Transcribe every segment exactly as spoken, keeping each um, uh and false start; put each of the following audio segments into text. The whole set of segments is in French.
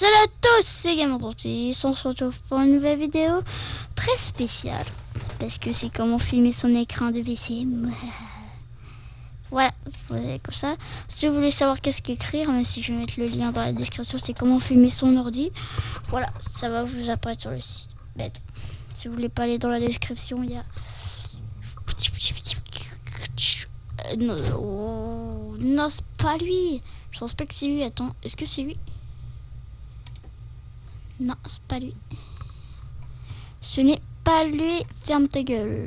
Salut à tous, c'est GamerDantis. On se retrouve pour une nouvelle vidéo très spéciale parce que c'est comment filmer son écran de P C. Voilà, vous avez comme ça. Si vous voulez savoir qu'est-ce qu'écrire, même si je vais mettre le lien dans la description, c'est comment filmer son ordi. Voilà, ça va vous apparaître sur le site. Bête. Si vous voulez pas aller dans la description, il y a. Euh, non, oh, non c'est pas lui. Je pense pas que c'est lui. Attends, est-ce que c'est lui? Non, c'est pas lui. Ce n'est pas lui. Ferme ta gueule.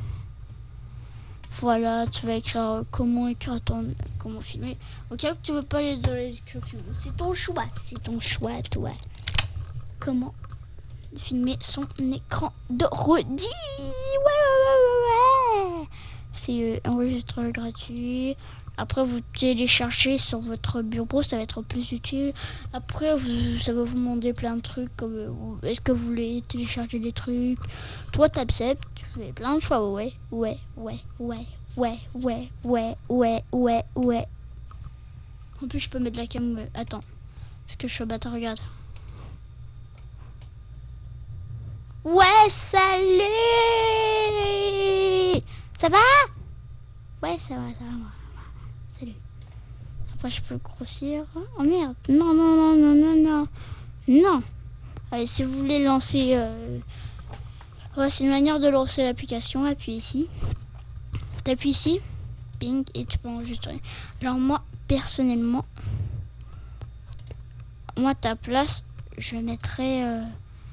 Voilà, tu vas écrire euh, comment écrire ton, comment filmer. Au cas où tu veux pas aller dans la description, c'est ton choix, c'est ton choix, toi. Comment filmer son écran d'ordi. Ouais, ouais, ouais, ouais, ouais. C'est euh, enregistreur gratuit. Après, vous téléchargez sur votre bureau, ça va être plus utile. Après, vous, ça va vous demander plein de trucs, comme euh, est-ce que vous voulez télécharger des trucs. Toi, t'acceptes, tu fais plein de fois, ouais, ouais, ouais, ouais, ouais, ouais, ouais, ouais, ouais, ouais. En plus, je peux mettre la cam. Euh, attends, parce que je suis au bâtard, regarde. Ouais, salut. Ça va? Ouais, ça va, ça va, moi. Salut. Après, je peux grossir. Oh merde. Non, non, non, non, non, non. Non. Allez, si vous voulez lancer... Euh... Ouais, c'est une manière de lancer l'application. Appuie ici. T'appuies ici. Ping. Et tu peux enregistrer. Alors moi, personnellement... Moi, à ta place, je mettrais... Euh...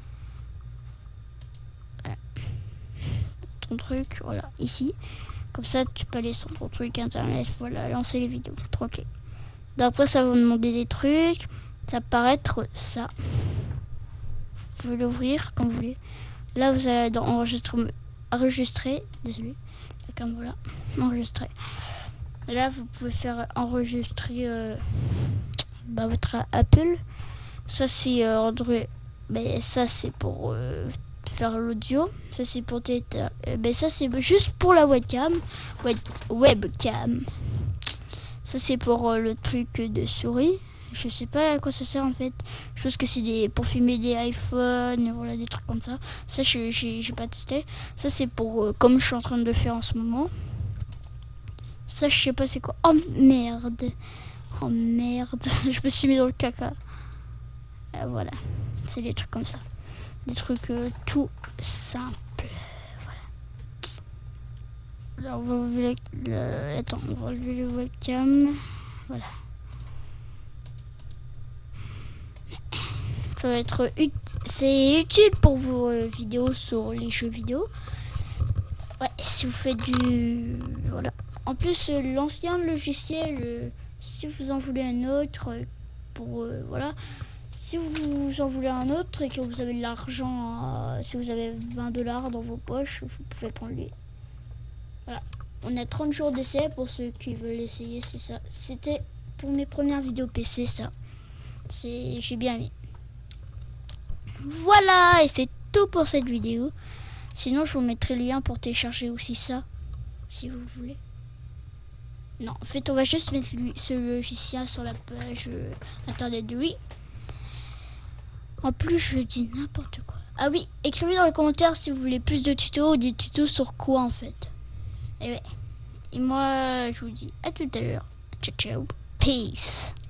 ton truc, voilà, ici. Comme ça, tu peux aller sur ton truc internet, voilà, lancer les vidéos, tranquille. D'après, ça va vous demander des trucs. Ça va paraître ça. Vous pouvez l'ouvrir quand vous voulez. Là, vous allez dans enregistrer, enregistrer, désolé, comme voilà, enregistrer. Et là, vous pouvez faire enregistrer euh, bah, votre Apple. Ça, c'est euh, Android. Ben, ça, c'est pour euh, faire l'audio. Ça, c'est pour tes. Euh, ben, ça, c'est juste pour la webcam. Web, webcam. Ça, c'est pour euh, le truc de souris. Je sais pas à quoi ça sert en fait. Je pense que c'est des pour filmer des iPhones, voilà, des trucs comme ça. Ça, je j'ai pas testé. Ça, c'est pour euh, comme je suis en train de le faire en ce moment. Ça, je sais pas c'est quoi. Oh merde. Oh merde. Je me suis mis dans le caca. Euh, voilà. C'est des trucs comme ça. Des trucs euh, tout simples. Voilà. Là, on va enlever le... Attends, on va enlever le webcam. Voilà. Ça va être ut... c'est utile pour vos euh, vidéos sur les jeux vidéo. Ouais, si vous faites du... Voilà. En plus, euh, l'ancien logiciel, euh, si vous en voulez un autre, euh, pour... Euh, voilà. Si vous en voulez un autre et que vous avez de l'argent, euh, si vous avez vingt dollars dans vos poches, vous pouvez prendre lui. Voilà. On a trente jours d'essai pour ceux qui veulent essayer, c'est ça. C'était pour mes premières vidéos P C, ça. C'est... J'ai bien aimé. Voilà, et c'est tout pour cette vidéo. Sinon, je vous mettrai le lien pour télécharger aussi ça, si vous voulez. Non, en fait, on va juste mettre lui, ce logiciel sur la page euh, internet de lui. En plus, je dis n'importe quoi. Ah oui, écrivez dans les commentaires si vous voulez plus de tutos ou des tutos sur quoi en fait. Et ouais. Et moi, je vous dis à tout à l'heure. Ciao, ciao. Peace.